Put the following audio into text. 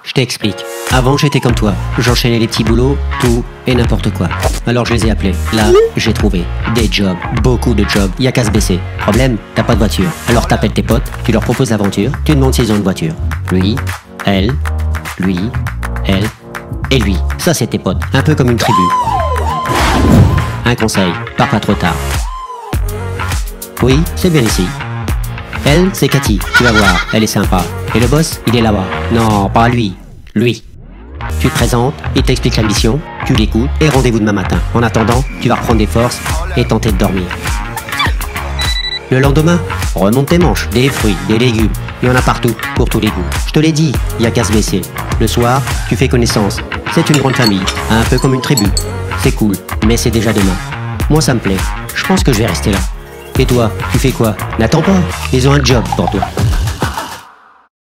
Je t'explique. Avant, j'étais comme toi. J'enchaînais les petits boulots, tout et n'importe quoi. Alors je les ai appelés. Là, j'ai trouvé des jobs, beaucoup de jobs. Y a qu'à se baisser. Problème, t'as pas de voiture. Alors t'appelles tes potes, tu leur proposes l'aventure, tu demandes s'ils ont une voiture. Lui, elle, et lui. Ça, c'est tes potes. Un peu comme une tribu. Un conseil, pars pas trop tard. Oui, c'est bien ici. Elle, c'est Cathy. Tu vas voir, elle est sympa. Et le boss, il est là-bas. Non, pas lui. Lui. Tu te présentes, il t'explique la mission, tu l'écoutes et rendez-vous demain matin. En attendant, tu vas reprendre des forces et tenter de dormir. Le lendemain, remonte tes manches, des fruits, des légumes. Il y en a partout, pour tous les goûts. Je te l'ai dit, il y a qu'à se baisser. Le soir, tu fais connaissance. C'est une grande famille, un peu comme une tribu. C'est cool, mais c'est déjà demain. Moi, ça me plaît. Je pense que je vais rester là. Et toi, tu fais quoi? N'attends pas, ils ont un job pour toi.